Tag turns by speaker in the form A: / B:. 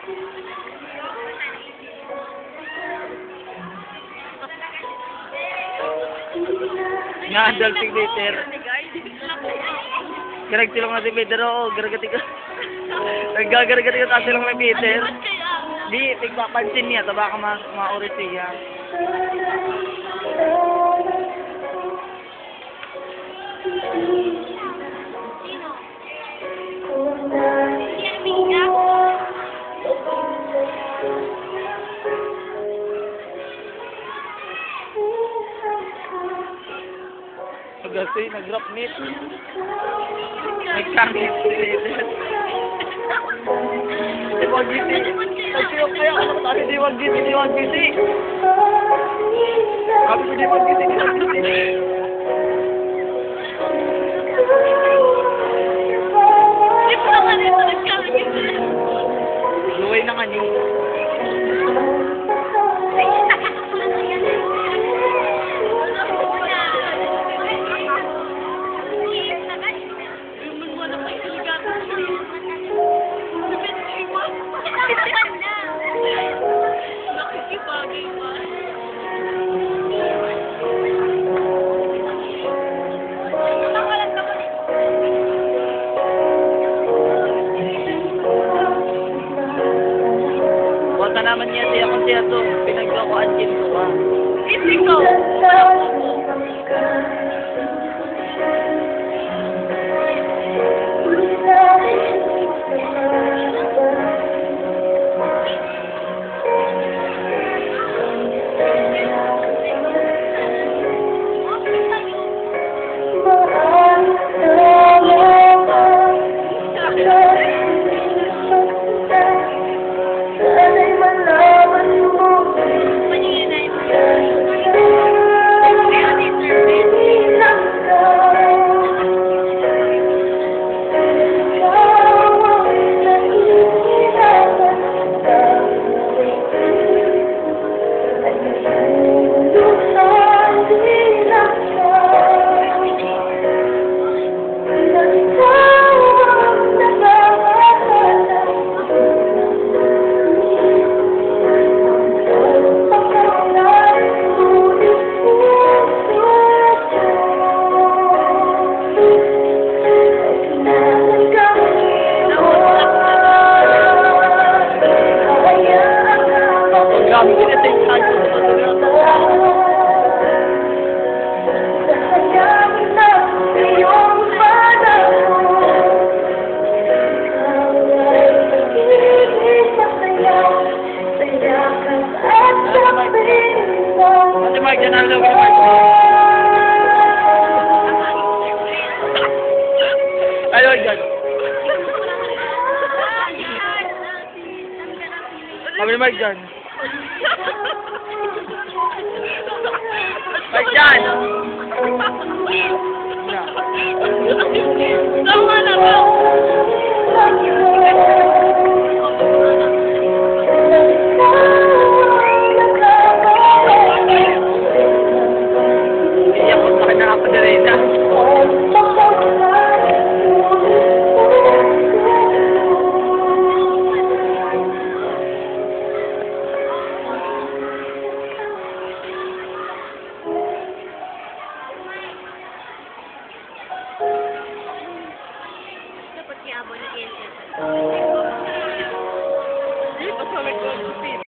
A: Nga, dalting later. Garag-silong na si Peter, oo, garagati ka. Naggagaragati ka tayo silong na Peter. Di, tigpapansin niya, taba ka ma-urit siya. Kasi nag-drop meet. Nag-camit si Peter. Di wag gisi. Nagsiyo kaya ako nakatali di wag gisi, di wag gisi. Sabi ko di wag gisi, di wag gisi.
B: Di pa naman ito nagkamit.
A: Luway na nga niyo. Wala naman niya siya kung siya to pinagkakuan ko ba?
B: Ikaw! Ate Mark, dyan ang loob. Ayaw dyan. Sabi ni Mark dyan. Mark dyan. Tama na ba? Dapat kaya mo na-iyan siya. Hindi pa sa